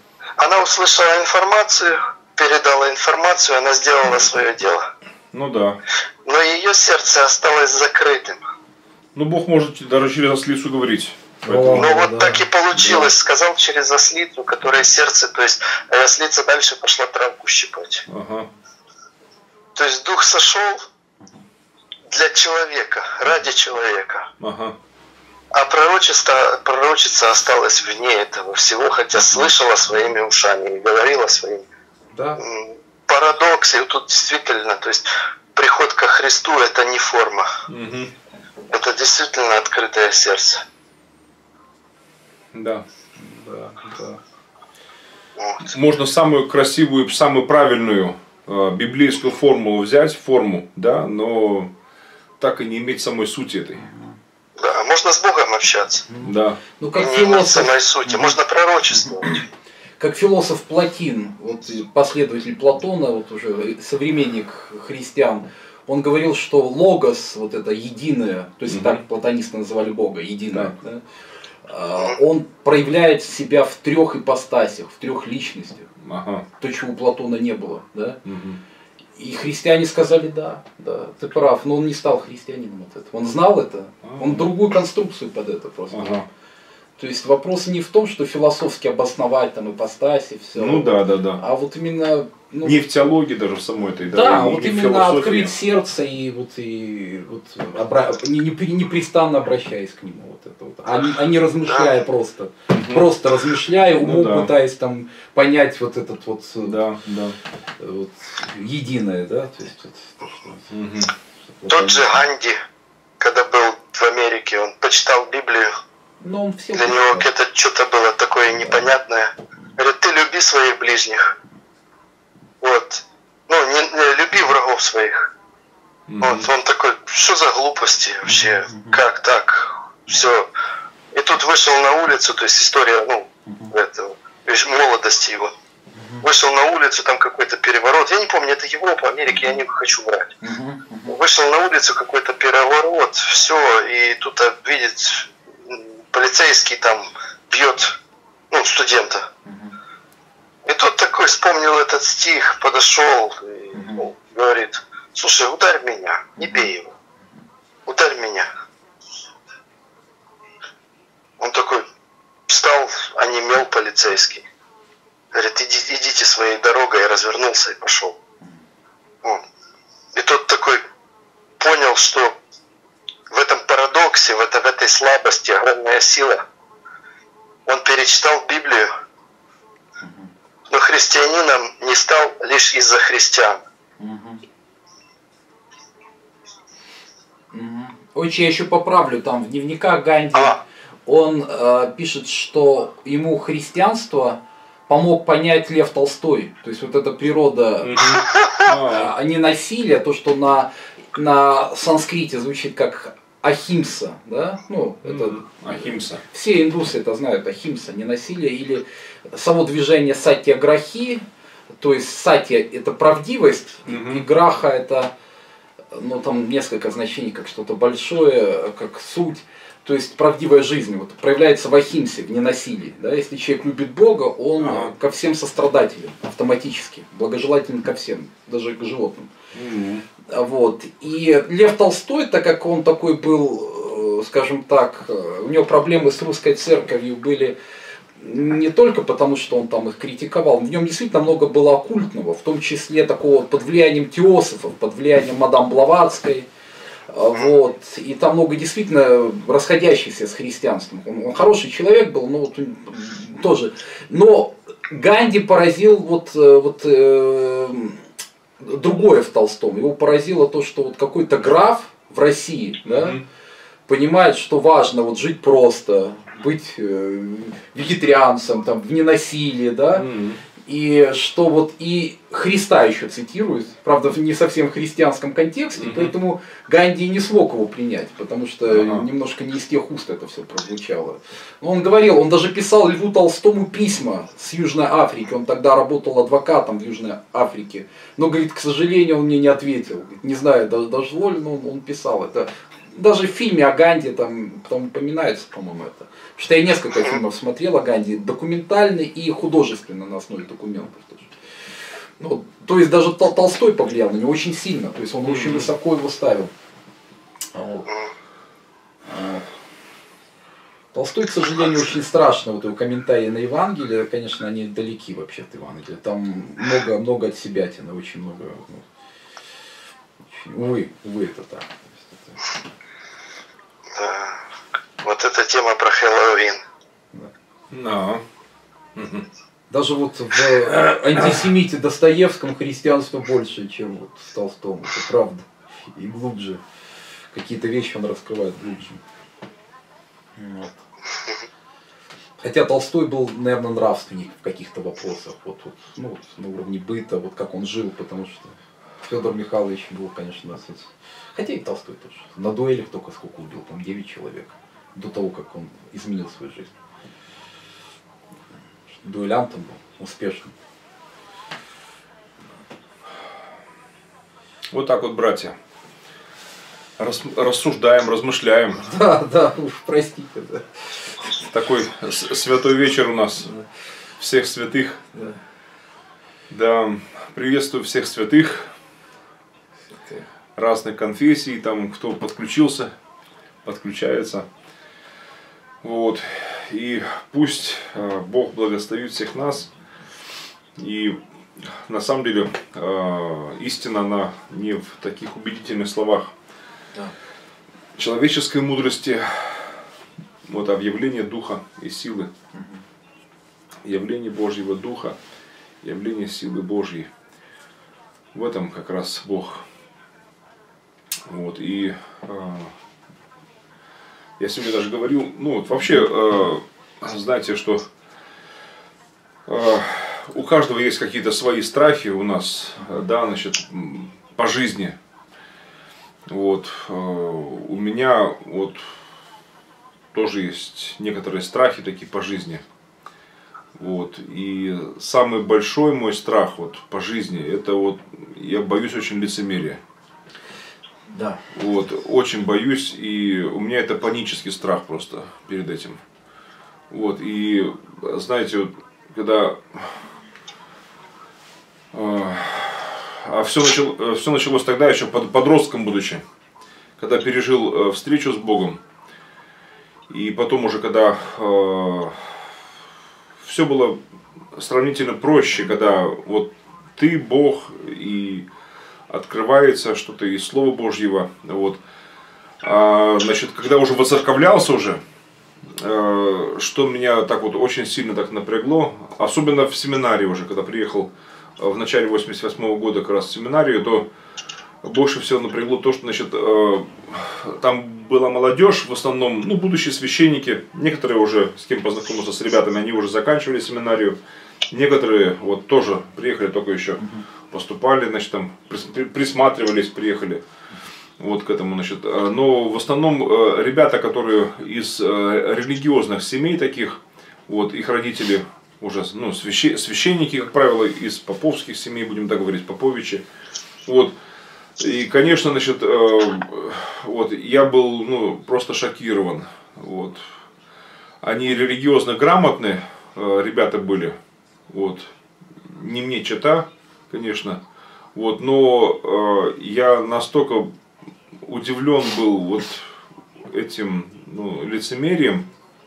она услышала информацию, передала информацию, она сделала свое дело.
Ну да.
Но ее сердце осталось закрытым.
Ну, Бог может даже через ослицу говорить.
Поэтому... Ну вот да. так и получилось. Да. Сказал через ослицу, которая сердце, то есть ослица дальше пошла травку щипать. Ага. То есть дух сошел для человека, ради человека. Ага. А пророчество, пророчица осталась вне этого всего, хотя слышала своими ушами и говорила своими.
Да.
Парадокс, и тут действительно, то есть приход ко Христу — это не форма. Угу. Это действительно открытое сердце.
Да.
Да, да.
Вот. Можно самую красивую, самую правильную э, библейскую формулу взять, форму, да, но так и не иметь самой сути этой.
Да, можно с Богом общаться.
Да.
Ну, как
и не иметь самой сути, можно пророчествовать.
Как философ Платин, вот последователь Платона, вот уже современник христиан, он говорил, что логос, вот это единое, то есть угу. так платонисты называли Бога, единое, да. Да, он проявляет себя в трех ипостасях, в трех личностях. Ага. То, чего у Платона не было. Да? Угу. И христиане сказали, да, да, ты прав, но он не стал христианином от этого. Он знал это, ага. он другую конструкцию под это просто. Ага. То есть вопрос не в том, что философски обосновать там ипостаси, все.
Ну да, да, да.
А вот именно... Ну,
не в теологии даже в самой этой,
да, да вот именно открыть сердце и вот, и, вот обра... не, не, непрестанно обращаясь к нему. Вот это вот. А, а не размышляя просто. Угу. Просто размышляя, умом ну, да. пытаясь там понять вот этот вот,
да, да.
вот единое, да. То есть, вот, то, что,
угу. что Тот же Ганди, когда был в Америке, он почитал Библию.
Но он все
Для него это что-то было такое непонятное. Говорит, ты люби своих ближних. Вот. Ну, не, не люби врагов своих. Mm-hmm. Вот. Он такой, что за глупости вообще? Mm-hmm. Как так? Все. И тут вышел на улицу, то есть история, ну, mm-hmm. этого, молодости его. Mm-hmm. Вышел на улицу, там какой-то переворот. Я не помню, это Европа, Америка, я не хочу брать. Mm-hmm. Вышел на улицу, какой-то переворот, все, и тут видит, полицейский там бьет, ну, студента. И тот такой вспомнил этот стих, подошел и ну, говорит, слушай, ударь меня, не бей его, ударь меня. Он такой встал, онемел полицейский. Говорит, Иди, идите своей дорогой, и развернулся и пошел. Вот. И тот такой понял, что в этом парадоксе, в, это, в этой слабости огромная сила. Он перечитал Библию, но христианином не стал лишь из-за христиан.
Угу. Угу. Очень я еще поправлю, там в дневниках Ганди а. он э, пишет, что ему христианство помог понять Лев Толстой. То есть вот эта природа, угу. а не насилие, то, что на, на санскрите звучит как ахимса, да, ну, это
ахимса.
Все индусы это знают, ахимса, не насилие, или само движение сатья-грахи, то есть сатья это правдивость, mm-hmm. и граха это, ну, там несколько значений, как что-то большое, как суть, то есть правдивая жизнь, вот, проявляется в ахимсе, в ненасилии, да, если человек любит Бога, он ага. ко всем сострадателен автоматически, благожелателен ко всем, даже к животным. Mm-hmm. Вот. И Лев Толстой, так как он такой был, скажем так, у него проблемы с русской церковью были не только потому, что он там их критиковал, в нем действительно много было оккультного, в том числе такого под влиянием теософов, под влиянием мадам Блаватской. Вот. И там много действительно расходящихся с христианством. Он, он хороший человек был, но вот тоже. Но Ганди поразил вот, вот э, другое в Толстом. Его поразило то, что вот какой-то граф в России, да, mm-hmm. понимает, что важно вот жить просто, быть э, вегетарианцем, там, в ненасилии, да, mm-hmm. и что вот и Христа еще цитирует, правда в не совсем христианском контексте, mm-hmm. поэтому Ганди не смог его принять, потому что uh-huh. немножко не из тех уст это все прозвучало. Но он говорил, он даже писал Льву Толстому письма с Южной Африки, он тогда работал адвокатом в Южной Африке, но, говорит, к сожалению, он мне не ответил, говорит, не знаю, дошло ли, но он писал это. даже в фильме о Ганди там, там упоминается, по-моему, это. Потому что я несколько фильмов смотрел о Ганди, документальный и художественно на основе документов тоже. Ну, то есть даже Тол Толстой повлиял на него очень сильно, то есть он очень высоко его ставил. Вот. Вот. Толстой, к сожалению, очень страшно, вот его комментарии на Евангелие, конечно, они далеки вообще от Евангелия, там много, много от себятины, очень много, ну, очень, увы, увы, это так.
Да. Вот эта тема про Хэллоуин.
Да.
No.
Даже вот в антисемите Достоевском христианство больше, чем вот в Толстом, это правда, и глубже, какие-то вещи он раскрывает глубже. Вот. Хотя Толстой был, наверное, нравственник в каких-то вопросах, вот, вот, ну, вот, на уровне быта, вот как он жил, потому что Федор Михайлович был, конечно, хотя и Толстой тоже. На дуэлях только сколько убил, там девять человек, до того, как он изменил свою жизнь. Дуэлянтом был, успешным.
Вот так вот, братья. Рас, рассуждаем, размышляем.
Да, да, уж простите, да.
Такой святой вечер у нас. Да. Всех святых.
Да.
Да, приветствую всех святых. Святые. Разных конфессий, там кто подключился, подключается. Вот. И пусть Бог благословит всех нас. И на самом деле истина, она не в таких убедительных словах. Да. Человеческой мудрости, вот, а в явлении Духа и силы. Угу. Явление Божьего Духа, явление силы Божьей. В этом как раз Бог. Вот, и э, я сегодня даже говорил, ну вот вообще, э, знаете, что э, у каждого есть какие-то свои страхи у нас, да, значит, по жизни. Вот, э, у меня вот тоже есть некоторые страхи такие по жизни. Вот, и самый большой мой страх вот по жизни, это вот я боюсь очень лицемерия.
Да.
Вот, очень боюсь, и у меня это панический страх просто перед этим. Вот, и знаете, вот, когда э, а все, начало, все началось тогда, еще под, подростком будучи, когда пережил э, встречу с Богом, и потом уже, когда э, все было сравнительно проще, когда вот ты Бог, и открывается что-то из Слова Божьего, вот. А, значит, когда уже воцерковлялся уже, э, что меня так вот очень сильно так напрягло, особенно в семинарии уже, когда приехал в начале восемьдесят восьмого года как раз в семинарию, то больше всего напрягло то, что, значит, э, там была молодежь, в основном, ну, будущие священники, некоторые уже, с кем познакомился с ребятами, они уже заканчивали семинарию, некоторые вот тоже приехали, только еще поступали, значит, там присматривались, приехали вот к этому, значит, но в основном ребята, которые из религиозных семей таких, вот, их родители уже, ну, священники, как правило, из поповских семей, будем так говорить, поповичи, вот. И, конечно, значит, вот, я был, ну, просто шокирован. Вот. Они религиозно грамотные ребята были. Вот. Не мне чета, конечно. Вот, но я настолько удивлен был вот этим, ну, лицемерием.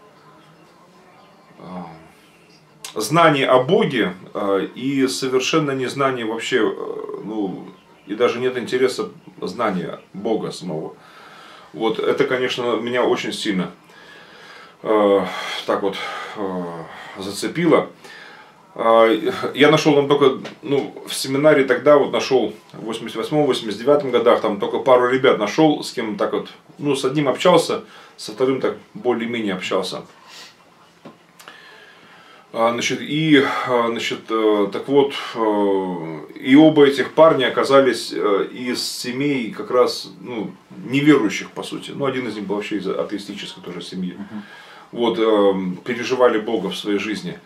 Знание о Боге и совершенно незнание вообще, ну, и даже нет интереса знания Бога самого. Вот это, конечно, меня очень сильно э, так вот э, зацепило. Э, я нашел там только, ну, в семинаре тогда вот нашел в восемьдесят восьмом — восемьдесят девятом годах, там только пару ребят нашел, с кем так вот, ну, с одним общался, со вторым так более-менее общался. Значит, и, значит, так вот, и оба этих парня оказались из семей как раз, ну, неверующих, по сути. Ну, один из них был вообще из атеистической тоже семьи. Uh-huh. Вот, переживали Бога в своей жизни.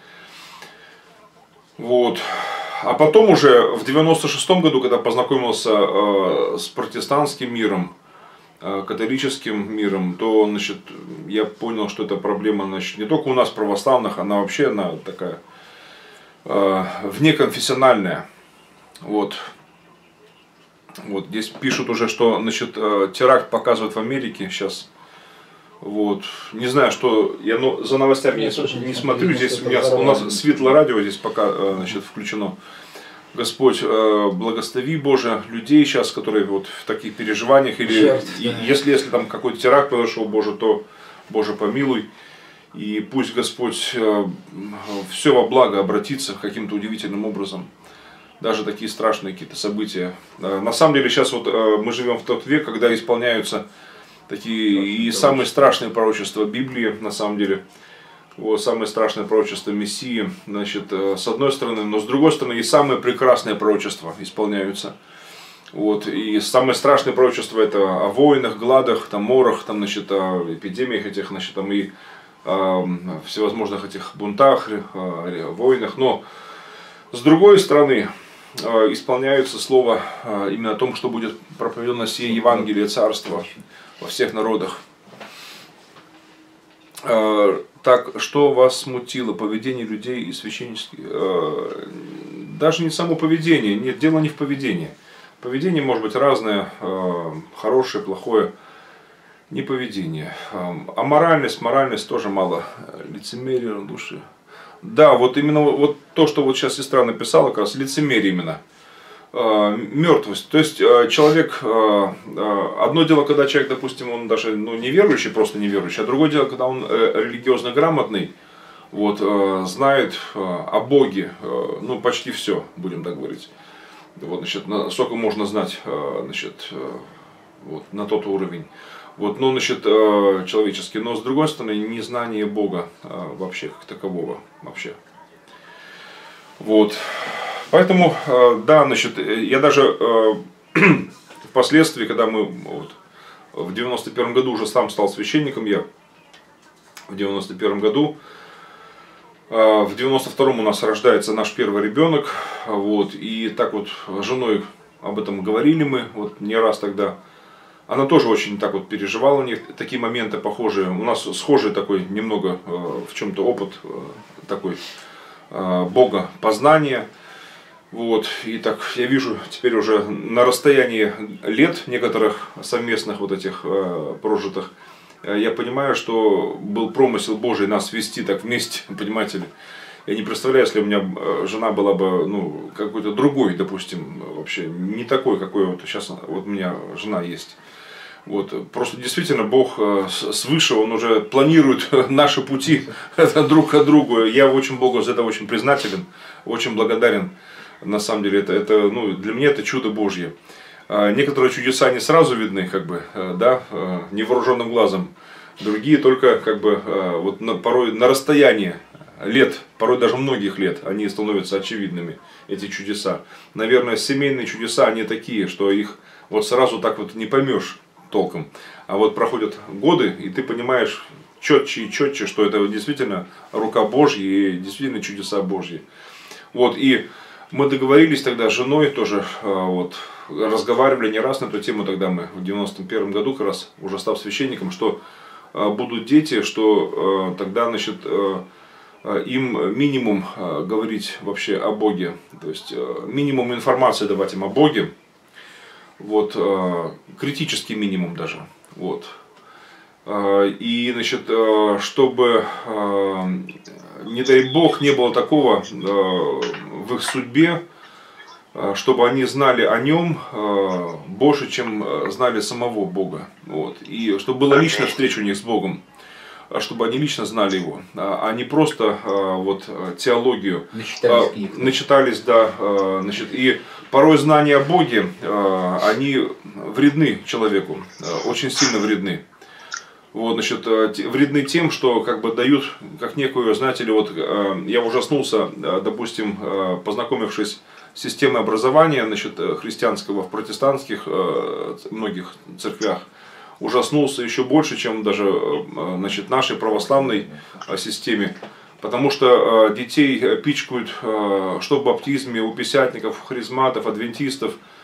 Вот. А потом уже в девяносто шестом году, когда познакомился с протестантским миром, католическим миром, то, значит, я понял, что эта проблема, значит, не только у нас православных, она вообще она такая э, внеконфессиональная. Вот. Вот здесь пишут уже, что, значит, теракт показывают в Америке сейчас. Вот. Не знаю, что я ну, за новостями не, не смотрю. Здесь у, меня, у нас светлое радио здесь пока, значит, включено. Господь, благослови, Боже, людей сейчас, которые вот в таких переживаниях, или Черт, и, да. если, если там какой-то теракт произошел, Боже, то, Боже, помилуй. И пусть Господь все во благо обратится каким-то удивительным образом. Даже такие страшные какие-то события. На самом деле сейчас вот мы живем в тот век, когда исполняются такие и самые страшные пророчества Библии, на самом деле. Вот, самое страшное пророчество Мессии, значит, с одной стороны, но с другой стороны и самые прекрасные пророчества исполняются. Вот, и самое страшное пророчество это о войнах, гладах, там, морах, там, значит, о эпидемиях этих, значит, там, и о всевозможных этих бунтах, о войнах. Но с другой стороны исполняется слово именно о том, что будет проповедано сие Евангелие Царства во всех народах. Так, что вас смутило? Поведение людей и священнических? Даже не само поведение. Нет, дело не в поведении. Поведение может быть разное, хорошее, плохое. Не поведение. А моральность, моральность тоже мало. Лицемерие, души. Да, вот именно вот то, что вот сейчас сестра написала, как раз лицемерие именно. Мертвость. То есть человек, одно дело, когда человек, допустим, он даже ну, неверующий, просто неверующий, а другое дело, когда он религиозно грамотный, вот, знает о Боге, ну, почти все, будем так говорить. Вот, значит, насколько можно знать, значит, вот, на тот уровень. Вот, ну, значит, человеческий, но с другой стороны, незнание Бога вообще как такового, вообще. Вот. Поэтому, да, значит, я даже впоследствии, когда мы вот, в девяносто первом году уже сам стал священником, я в девяносто первом году, в девяносто втором у нас рождается наш первый ребенок, вот, и так вот с женой об этом говорили мы, вот не раз тогда. Она тоже очень так вот переживала, у них такие моменты похожие, у нас схожий такой немного в чем-то опыт такой Бога познания. Вот, и так я вижу теперь уже на расстоянии лет некоторых совместных вот этих э, прожитых, э, я понимаю, что был промысел Божий нас вести так вместе, понимаете ли. Я не представляю, если у меня жена была бы, ну, какой-то другой, допустим, вообще не такой, какой вот сейчас вот у меня жена есть. Вот, просто действительно Бог свыше, Он уже планирует наши пути друг к другу. Я очень Богу за это очень признателен, очень благодарен. На самом деле, это, это, ну, для меня это чудо Божье. Некоторые чудеса не сразу видны, как бы, да, невооруженным глазом. Другие только, как бы, вот на, порой на расстоянии лет, порой даже многих лет, они становятся очевидными, эти чудеса. Наверное, семейные чудеса, они такие, что их вот сразу так вот не поймешь толком. А вот проходят годы, и ты понимаешь четче и четче, что это действительно рука Божья и действительно чудеса Божьи. Вот, и мы договорились тогда с женой тоже, вот, разговаривали не раз на эту тему, тогда мы в девяносто первом году, как раз уже став священником, что будут дети, что тогда, значит, им минимум говорить вообще о Боге, то есть минимум информации давать им о Боге, вот, критический минимум даже, вот. И, значит, чтобы, не дай Бог, не было такого в их судьбе, чтобы они знали о Нем больше, чем знали самого Бога. Вот. И чтобы была личная встреча у них с Богом, чтобы они лично знали Его, а не просто вот, теологию. Начитались, начитались, да. Значит, и порой знания о Боге, они вредны человеку, очень сильно вредны. Вот, значит, вредны тем, что как бы дают, как некую, знаете ли, вот я ужаснулся, допустим, познакомившись с системой образования, значит, христианского в протестантских многих церквях, ужаснулся еще больше, чем даже, значит, нашей православной системе. Потому что детей пичкают, что в баптизме, у пятидесятников, харизматов, адвентистов,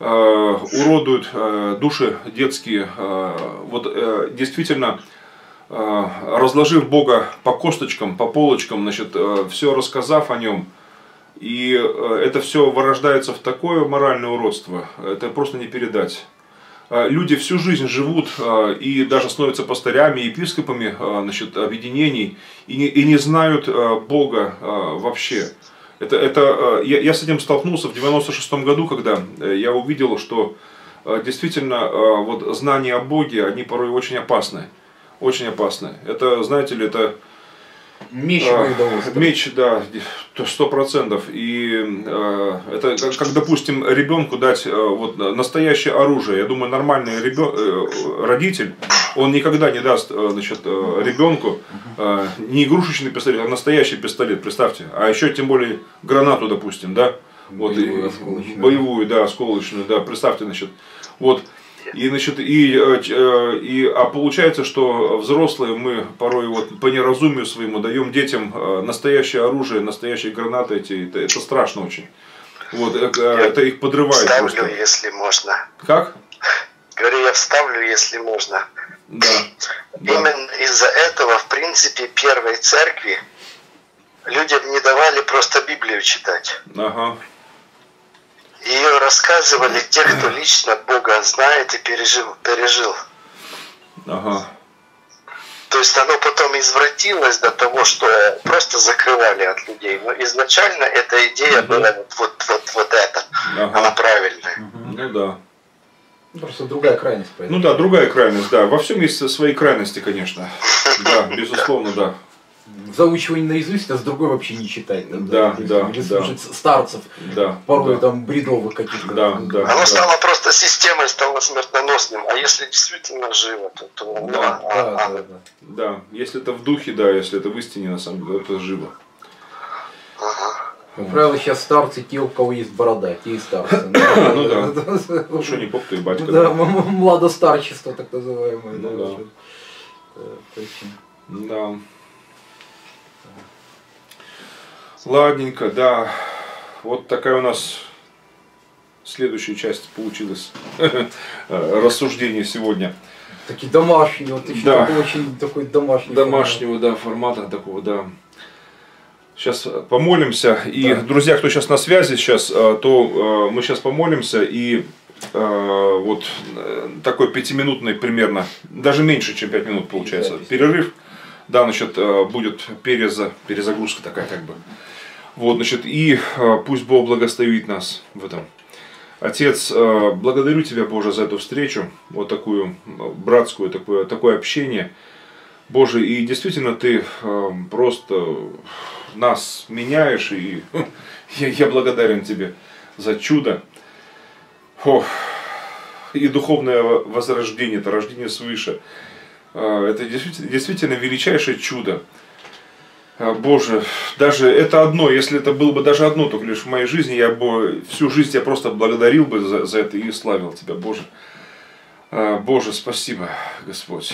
уродуют души детские. Вот действительно, разложив Бога по косточкам, по полочкам, значит, все рассказав о Нем, и это все вырождается в такое моральное уродство, это просто не передать. Люди всю жизнь живут и даже становятся пастырями, епископами, значит, объединений, и не, и не знают Бога вообще. Это, это, я, я с этим столкнулся в девяносто шестом году, когда я увидел, что действительно вот знания о Боге, они порой очень опасны. Очень опасны. Это, знаете ли, это...
Меч выдался.
Меч, да, сто процентов. И э, это как, как, допустим, ребенку дать э, вот, настоящее оружие. Я думаю, нормальный ребен... э, родитель, он никогда не даст э, значит, э, ребенку э, не игрушечный пистолет, а настоящий пистолет, представьте. А еще тем более гранату, допустим, да. Вот, боевую, и, осколочную. Боевую, да, осколочную, да, представьте, значит, вот. И, значит, и, и, а получается, что взрослые мы порой вот по неразумию своему даем детям настоящее оружие, настоящие гранаты, эти, это, это страшно очень. Вот, это их подрывает.
Вставлю,
просто.
Если можно.
Как?
Говорю, я вставлю, если можно.
Да.
Именно да. Из-за этого, в принципе, первой церкви людям не давали просто Библию читать.
Ага.
Ее рассказывали те, кто лично Бога знает и пережил. пережил.
Ага.
То есть оно потом извратилось до того, что просто закрывали от людей. Но изначально эта идея была вот, вот, вот, вот эта. Ага. Она правильная.
Ну да.
Просто другая крайность.
Ну да, другая крайность, да. Во всем есть свои крайности, конечно. Да, безусловно, да.
Заучивание наизусть, а с другой вообще не читать. Там,
да, да,
или
да.
слушать старцев,
да,
порой
да.
там бредовых каких-то.
Да, да,
Оно
да.
стало просто системой, стало смертоносным. А если действительно живо, то... то
да,
ну,
да,
а,
да, да. Да, если это в духе, да, если это в истине, на самом деле, это живо.
Ага.
Как правило, сейчас старцы те, у кого есть борода, те и старцы.
Ну да. Ну что, не поп, то и батька.
Да, младостарчество так называемое.
Ну да. Да. Ладненько, да. Вот такая у нас следующая часть получилась рассуждения сегодня.
Такие домашние, вот еще
да.
такой очень такой домашний.
Домашнего, формат. Да, формата такого, да. Сейчас помолимся. И, да. Друзья, кто сейчас на связи сейчас, то мы сейчас помолимся и вот такой пятиминутный примерно, даже меньше, чем пять минут получается, перерыв. Да, значит, будет переза, перезагрузка такая как бы. Вот, значит, и пусть Бог благословит нас в этом. Отец, благодарю Тебя, Боже, за эту встречу, вот такую братскую, такое, такое общение. Боже, и действительно Ты просто нас меняешь, и я, я благодарен Тебе за чудо. Ох, и духовное возрождение, это рождение свыше. Это действительно, действительно величайшее чудо. Боже, даже это одно, если это было бы даже одно, только лишь в моей жизни, я бы всю жизнь я просто благодарил бы за, за это и славил Тебя, Боже. Боже, спасибо, Господь.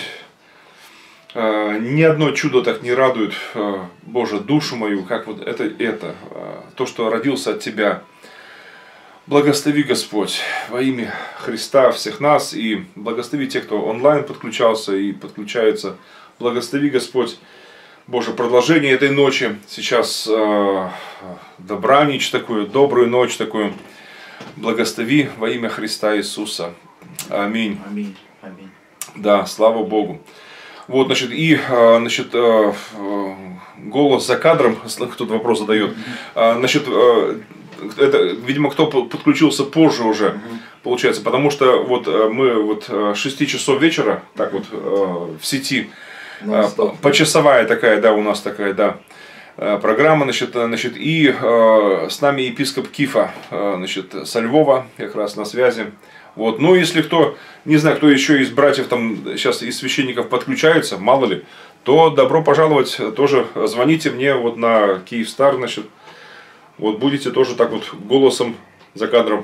Ни одно чудо так не радует, Боже, душу мою, как вот это, это, то, что родился от Тебя. Благослови, Господь, во имя Христа всех нас, и благослови тех, кто онлайн подключался и подключается. Благослови, Господь, Боже, продолжение этой ночи. Сейчас э, добранич такую, добрую ночь такую. Благослови во имя Христа Иисуса. Аминь.
Аминь. Аминь.
Да, слава Богу. Вот, значит, и, значит, голос за кадром, кто-то вопрос задает, значит, это, видимо, кто подключился позже уже, угу. Получается, потому что вот мы вот с шести часов вечера, так вот, в сети, ну, почасовая такая, да, у нас такая, да, программа, значит, значит, и с нами епископ Кифа, значит, со Львова, как раз на связи. Вот. Ну, если кто, не знаю, кто еще из братьев, там, сейчас из священников подключается, мало ли, то добро пожаловать, тоже звоните мне вот на Киевстар, значит, вот будете тоже так вот голосом за кадром.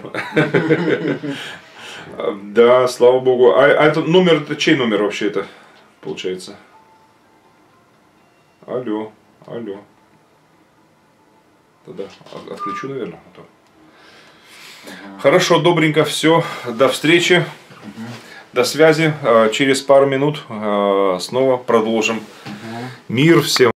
Да, слава Богу. А это номер, это чей номер вообще это получается? Алло, алло. Тогда отключу, наверное, а то. Угу. Хорошо, добренько, все. До встречи. Угу. До связи. Через пару минут снова продолжим. Угу. Мир всем.